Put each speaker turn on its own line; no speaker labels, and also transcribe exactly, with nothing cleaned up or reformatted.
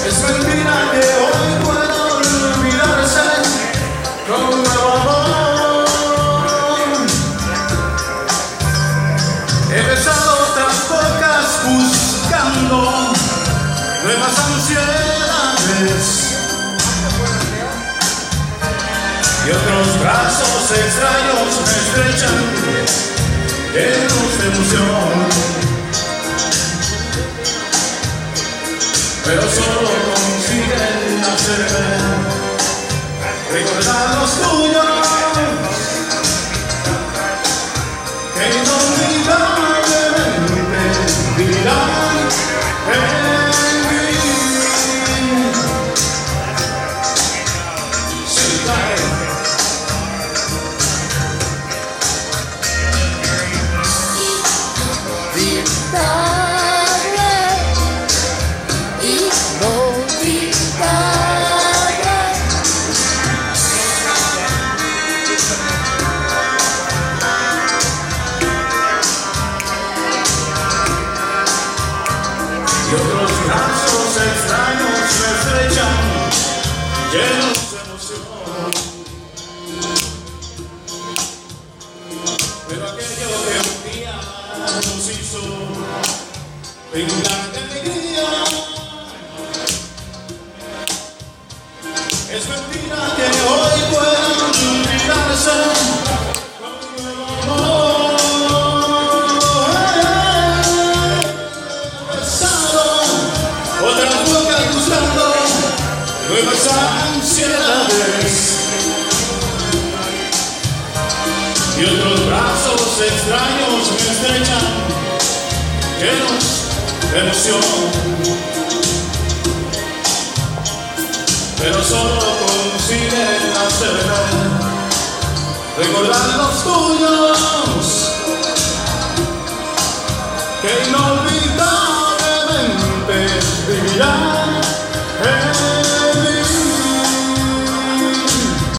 Es mentira que hoy pueda olvidarse con un nuevo amor. He besado otras bocas buscando nuevas ansiedades y otros brazos extraños me estrechan llenos de emoción, pero solo consiguen hacerme recordar los tuyos que inolvidablemente vivirán en mí. Sí, claro. Y otros brazos extraños me estrechan, llenos de emoción, pero aquello que un día nos hizo brindar de alegría, es mentira que hoy puedan olvidarse con un nuevo amor. Nuevas ansiedades y otros brazos extraños me estrechan, llenos de emoción, pero solo consiguen hacerme recordar los tuyos que inolvidablemente vivirán.